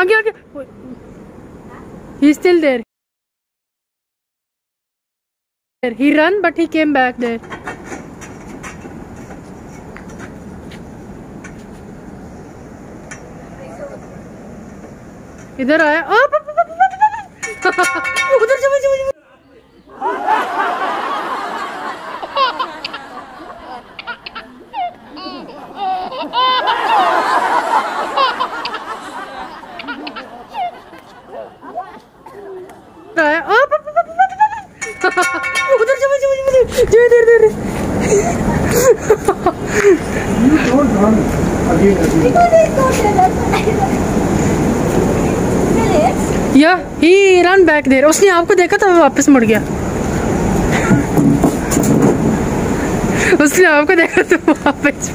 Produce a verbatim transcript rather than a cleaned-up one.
आगे आगे। He's still there. He ran but he came back there. इधर आया। उधर जाओ जाओ जाओ। उधर जाओ जाओ जाओ जाओ इधर इधर। या ही रन बैक देर। उसने आपको देखा था वापस मुड़ गया। उसने आपको देखा तो वापस।